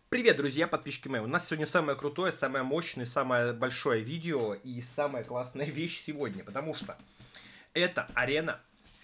Привет, друзья, подписчики мои. У нас сегодня самое крутое, самое мощное, самое большое видео и самая классная вещь сегодня, потому что это арена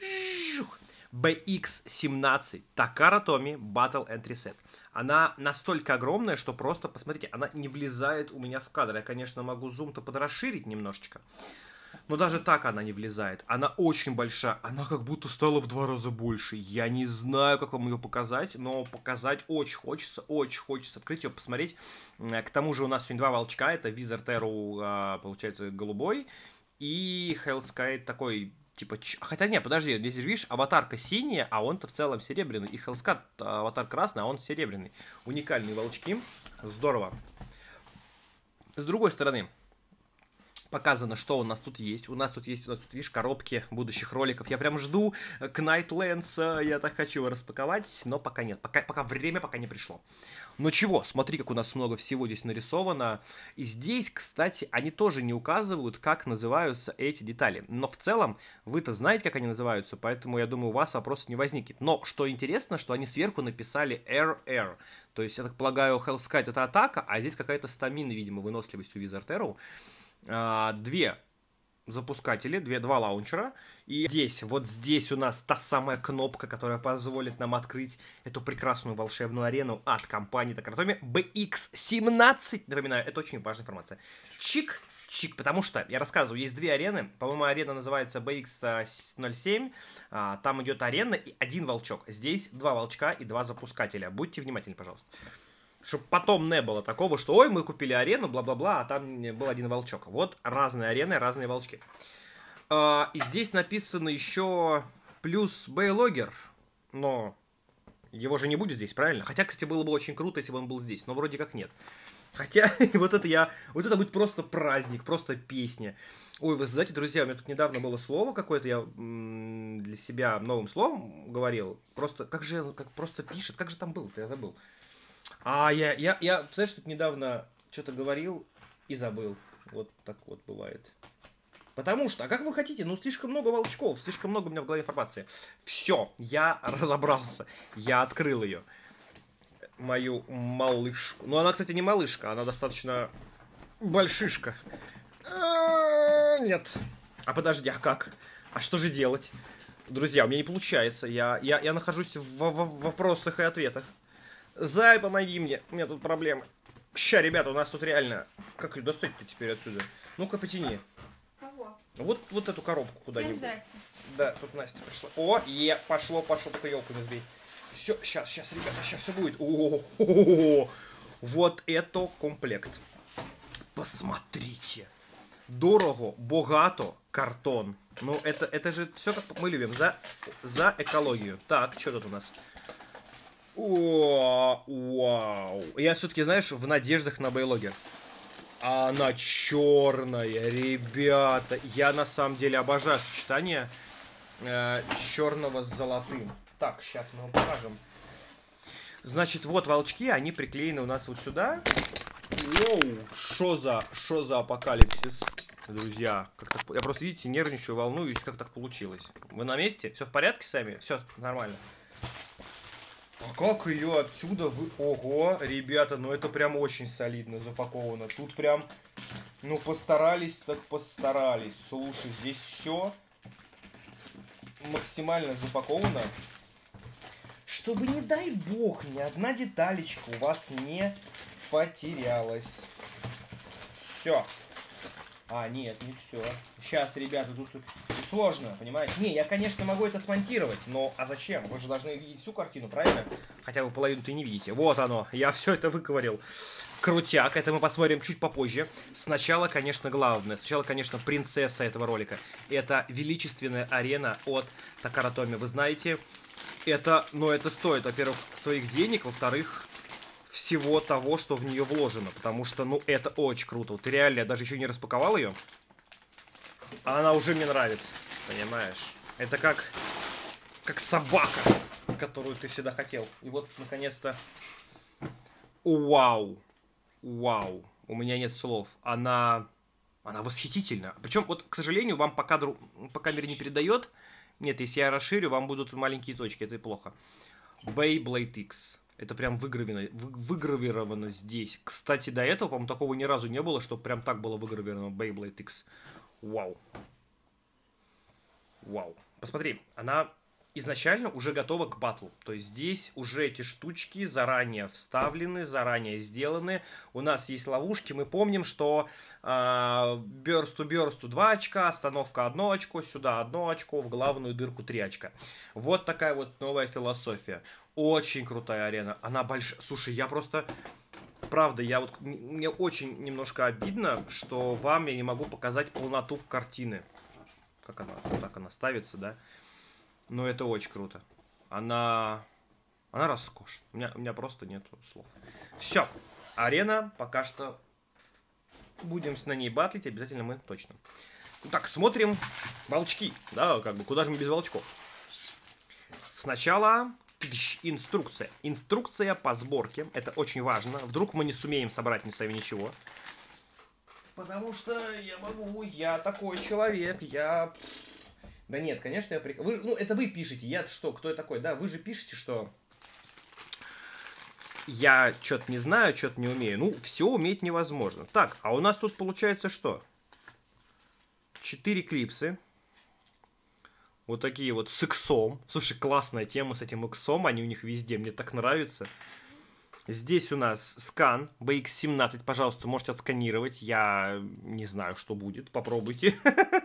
BX17 Takara Tomy Battle and Reset. Она настолько огромная, что просто, посмотрите, она не влезает у меня в кадр. Я, конечно, могу зум-то подрасширить немножечко, но даже так она не влезает. Она очень большая. Она как будто стала в 2 раза больше. Я не знаю, как вам ее показать, но показать очень хочется. Очень хочется открыть ее, посмотреть. К тому же у нас сегодня 2 волчка. Это Wizard Arrow, получается, голубой. И Hellsky такой, типа... Хотя нет, подожди, здесь, видишь, аватарка синяя, а он-то в целом серебряный. И Hellsky аватар красный, а он серебряный. Уникальные волчки. Здорово. С другой стороны... Показано, что у нас тут есть. У нас тут, видишь, коробки будущих роликов. Я прям жду Knightlands. Я так хочу его распаковать, но пока нет. Пока время пока не пришло. Но чего, смотри, как у нас много всего здесь нарисовано. И здесь, кстати, они тоже не указывают, как называются эти детали. Но в целом, вы-то знаете, как они называются, поэтому, я думаю, у вас вопросов не возникнет. Но, что интересно, что они сверху написали RR. То есть, я так полагаю, Hellsky это атака, а здесь какая-то стамина, видимо, выносливость у Wizard Arrow. 2 запускатели, 2 лаунчера. И здесь, вот здесь у нас та самая кнопка, которая позволит нам открыть эту прекрасную волшебную арену от компании Takara Tomy BX17. Напоминаю, это очень важная информация. Чик, чик, потому что, я рассказываю, есть 2 арены. По-моему, арена называется BX07. Там идет арена и 1 волчок. Здесь 2 волчка и 2 запускателя. Будьте внимательны, пожалуйста. Чтобы потом не было такого, что ой, мы купили арену, бла-бла-бла, а там был 1 волчок. Вот разные арены, разные волчки. И здесь написано еще плюс Бейлогер, но его же не будет здесь, правильно? Хотя, кстати, было бы очень круто, если бы он был здесь, но вроде как нет. Хотя, вот это будет просто праздник, просто песня. Ой, вы знаете, друзья, у меня тут недавно было слово какое-то, я для себя новым словом говорил. Просто, как просто пишет, как же там было-то, я забыл. Представляешь, тут недавно что-то говорил и забыл. Вот так вот бывает. Потому что, а как вы хотите? Ну, слишком много волчков, слишком много у меня в голове информации. Все, я разобрался. Я открыл ее. Мою малышку. Ну, она, кстати, не малышка, она достаточно большишка. Нет. А подожди, а как? А что же делать? Друзья, у меня не получается. Я нахожусь в вопросах и ответах. Зай, помоги мне, у меня тут проблемы. Ща, ребята, у нас тут реально... Как ее достать-то теперь отсюда? Ну-ка, потяни. Кого? Вот эту коробку куда-нибудь. Здрасте. Да, тут Настя пришла. Пошло, только елку не сбей. Все, сейчас, ребята, сейчас все будет. Вот это комплект. Посмотрите. Дорого, богато, картон. Ну, это же все, как мы любим, за экологию. Так, что тут у нас? Вау. Я все-таки, знаешь, в надеждах на Бейлогер. Она черная, ребята. Я на самом деле обожаю сочетание черного с золотым. Так, сейчас мы вам покажем. Значит, вот волчки, они приклеены у нас вот сюда. Воу, шо за апокалипсис, друзья. Я просто, видите, нервничаю, волнуюсь, как так получилось. Вы на месте? Все в порядке сами? Все нормально. А как ее отсюда вы... Ого, ребята, ну это прям очень солидно запаковано. Тут прям, ну постарались, так постарались. Слушай, здесь все максимально запаковано. Чтобы, не дай бог, ни одна деталечка у вас не потерялась. Все. Нет, не все. Сейчас, ребята, тут сложно, понимаете? Не, я, конечно, могу это смонтировать, но а зачем? Вы же должны видеть всю картину, правильно? Хотя вы половину-то и не видите. Вот оно, я все это выковырил. Крутяк, это мы посмотрим чуть попозже. Сначала, конечно, главное. Сначала, конечно, принцесса этого ролика. Это величественная арена от Takara Tomy. Вы знаете, это стоит, во-первых, своих денег, во-вторых, всего того, что в нее вложено. Потому что, ну, это очень круто. Вот реально, я даже еще не распаковал ее. А она уже мне нравится. Понимаешь? Это как собака, которую ты всегда хотел. И вот, наконец-то... Вау. Вау. У меня нет слов. Она восхитительна. Причем, вот, к сожалению, вам по камере не передает. Нет, если я расширю, вам будут маленькие точки. Это плохо. Beyblade X. Это прям выгравировано здесь. Кстати, до этого, по-моему, такого ни разу не было, чтобы прям так было выгравировано Beyblade X. Вау. Вау. Посмотри, она изначально уже готова к батлу. То есть здесь уже эти штучки заранее вставлены, заранее сделаны. У нас есть ловушки. Мы помним, что бёрсту 2 очка, остановка 1 очко, сюда 1 очко, в главную дырку 3 очка. Вот такая вот новая философия. Очень крутая арена. Она большая. Слушай, я просто... Правда, мне очень немножко обидно, что вам я не могу показать полноту картины. Как она? Вот так она ставится, да? Но это очень круто. Она роскошна. У меня просто нет слов. Все. Арена пока что... Будем на ней батлить, обязательно мы точно. Так, смотрим волчки. Да, как бы, куда же мы без волчков? Сначала... Инструкция. Инструкция по сборке. Это очень важно. Вдруг мы не сумеем собрать с вами ничего. Потому что я такой человек, Да нет, конечно, это вы пишете, я что, кто я такой, да? Вы же пишете, что я что-то не знаю, что-то не умею. Ну, все уметь невозможно. Так, а у нас тут получается что? 4 клипсы. Вот такие вот с иксом. Слушай, классная тема с этим иксом. Они у них везде. Мне так нравится. Здесь у нас скан. BX17. Пожалуйста, можете отсканировать. Я не знаю, что будет. Попробуйте.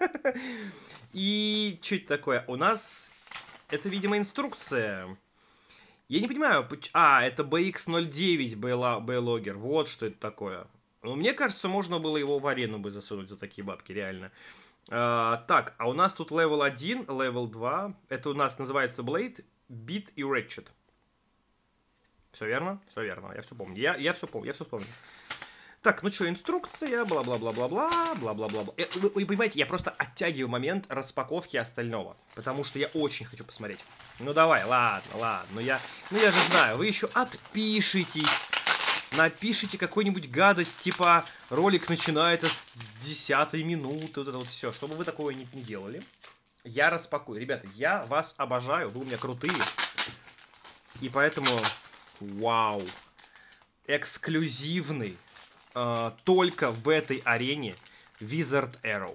И что это такое? У нас... Это, видимо, инструкция. Я не понимаю. Это BX09 Bylogger. Вот что это такое. Ну, мне кажется, можно было его в арену бы засунуть за такие бабки. Реально. Так, а у нас тут level 1, level 2. Это у нас называется Blade, Beat и Ratchet. Все верно? Все верно, я все помню. Я все помню, я все вспомнил. Так, ну что, инструкция, бла-бла-бла-бла-бла, бла-бла-бла-бла. Вы понимаете, я просто оттягиваю момент распаковки остального. Потому что я очень хочу посмотреть. Ну давай, ладно. Ну я же знаю, вы еще отпишитесь. Напишите какую-нибудь гадость, типа ролик начинается с 10-й минуты, вот это вот все. Чтобы вы такого не делали, я распакую. Ребята, я вас обожаю, вы у меня крутые. И поэтому, вау, эксклюзивный, только в этой арене Wizard Arrow.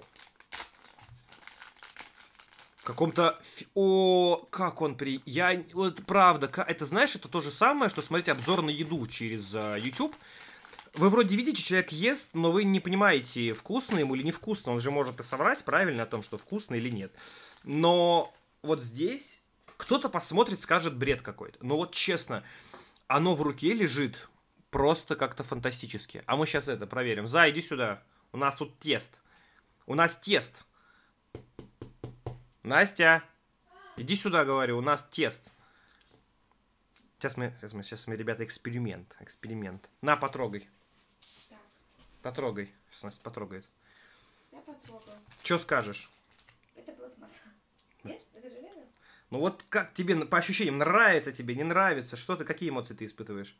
Каком-то... как он Вот правда, это, знаешь, это то же самое, что смотреть обзор на еду через YouTube. Вы вроде видите, человек ест, но вы не понимаете, вкусно ему или невкусно. Он же может и соврать правильно о том, что вкусно или нет. Но вот здесь кто-то посмотрит, скажет бред какой-то. Но вот честно, оно в руке лежит просто как-то фантастически. А мы сейчас это проверим. Иди сюда. У нас тут тест. У нас тест. Настя, иди сюда, говорю, у нас тест. Сейчас мы, ребята, эксперимент. На, потрогай. Так. Потрогай. Сейчас Настя потрогает. Я потрогаю. Что скажешь? Это пластмасса. Нет? Это железо? Ну вот как тебе, по ощущениям, нравится тебе, не нравится? Какие эмоции ты испытываешь?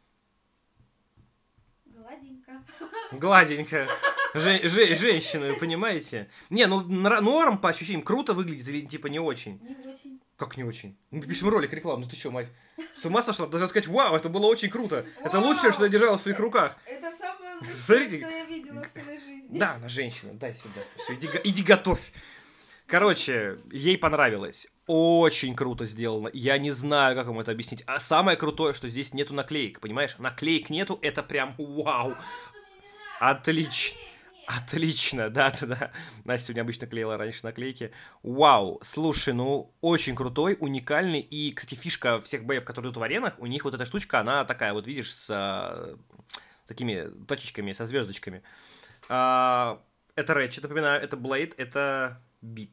Гладенько. Гладенько. Женщина, вы понимаете? Не, норм по ощущениям круто выглядит, или типа не очень? Не очень. Как не очень? Мы пишем ролик рекламу, ну ты что, мать? С ума сошла? Должна сказать, вау, это было очень круто. Вау! Это лучшее, что я держала в своих руках. Это самое лучшее, Смотрите. что я видела в своей жизни. Да, она женщина, дай сюда. Все, иди готовь. Короче, ей понравилось. Очень круто сделано. Я не знаю, как вам это объяснить. А самое крутое, что здесь нету наклеек, понимаешь? Наклеек нету, это прям вау. Отлично. Отлично, да. Настя у меня обычно клеила раньше наклейки. Вау, слушай, ну, очень крутой, уникальный. И, кстати, фишка всех боев, которые идут в аренах, у них вот эта штучка, она такая, вот видишь, с такими точечками, со звездочками. Это Ratchet, напоминаю, это Blade, это Beat.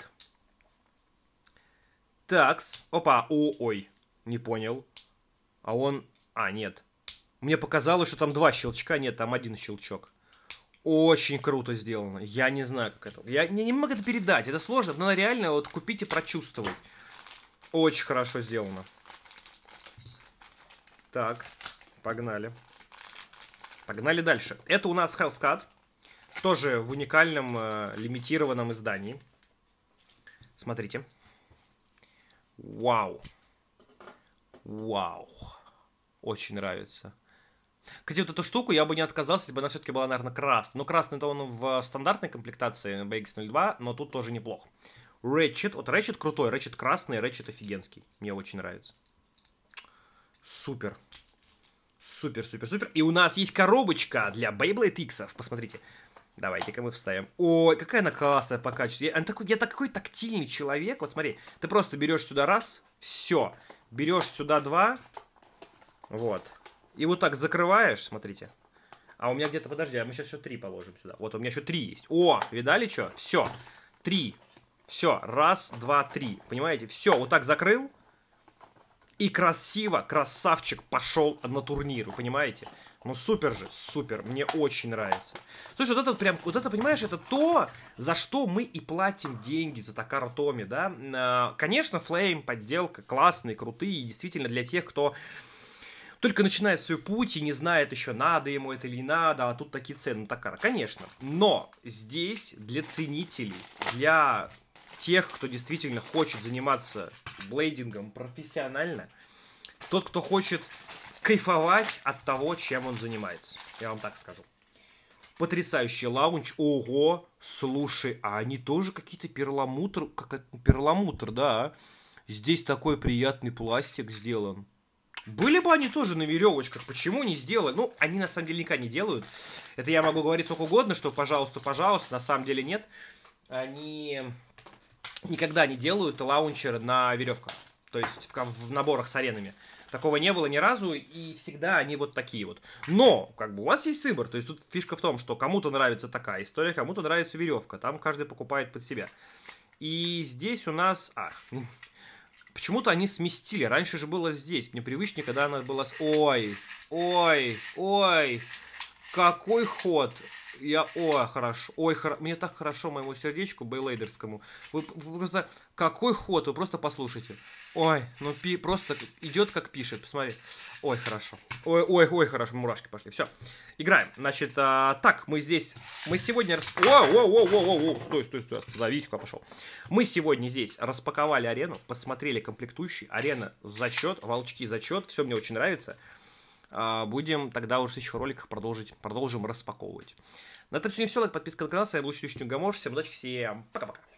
Такс. Опа, ой, не понял. Нет. Мне показалось, что там 2 щелчка, нет, там 1 щелчок. Очень круто сделано. Я не знаю, как это. Я не могу это передать. Это сложно. Надо реально вот купить и прочувствовать. Очень хорошо сделано. Так, погнали. Погнали дальше. Это у нас Hellscat. Тоже в уникальном лимитированном издании. Смотрите. Вау. Вау. Очень нравится. Кстати, вот эту штуку я бы не отказался, если бы она все-таки была, наверное, красная. Ну, красный-то он в стандартной комплектации BX-02, но тут тоже неплохо. Рэчет. Вот Рэчет крутой, Рэчет красный, Рэчет офигенский. Мне очень нравится. Супер. Супер, супер, супер. И у нас есть коробочка для Beyblade X-ов. Посмотрите. Давайте-ка мы вставим. Ой, какая она классная по качеству. Я такой тактильный человек. Вот смотри, ты просто берешь сюда раз, все. Берешь сюда два. Вот. И вот так закрываешь, смотрите. А у меня где-то, подожди, а мы сейчас еще 3 положим сюда. Вот у меня еще 3 есть. О, видали что? Все. 3. Все. Раз, два, 3. Понимаете? Все, вот так закрыл. И красиво, красавчик пошел на турнир. Вы понимаете? Ну супер же, супер. Мне очень нравится. Слушай, вот это прям, вот это, понимаешь, это то, за что мы и платим деньги за Такара Томи, да? Конечно, Flame, подделка, классные, крутые. И действительно для тех, кто только начинает свой путь и не знает еще, надо ему это или не надо, а тут такие цены на Такара. Конечно. Но здесь для ценителей, для тех, кто действительно хочет заниматься блейдингом профессионально, тот, кто хочет кайфовать от того, чем он занимается. Я вам так скажу. Потрясающий лаунч. Ого, слушай, а они тоже какие-то перламутр, перламутр, да. Здесь такой приятный пластик сделан. Были бы они тоже на веревочках, почему не сделали? Ну, они на самом деле никогда не делают. Это я могу говорить сколько угодно, что пожалуйста, пожалуйста, на самом деле нет. Они никогда не делают лаунчеры на веревках. То есть в наборах с аренами. Такого не было ни разу, и всегда они вот такие вот. Но, как бы, у вас есть выбор. То есть тут фишка в том, что кому-то нравится такая история, кому-то нравится веревка. Там каждый покупает под себя. И здесь у нас... Почему-то они сместили. Раньше же было здесь. Мне привычнее, когда она была... Ой, ой, ой. Какой ход. Ой, хорошо. Ой, мне так хорошо моему сердечку бейлейдерскому. Вы просто... Какой ход. Вы просто послушайте. Ой, ну просто идет как пишет. Посмотри. Ой, хорошо. Ой, ой, ой, хорошо. Мурашки пошли. Все. Играем. Значит, так, мы здесь... Мы сегодня... Стой. Остановись, куда пошел. Мы сегодня здесь распаковали арену, посмотрели комплектующие. Арена зачет, волчки зачет. Все мне очень нравится. Будем тогда уже в следующих роликах продолжим распаковывать. На этом сегодня все. Лайк, подписка на канал. С вами был Чудовищный Гамош. Всем удачи, всем пока-пока.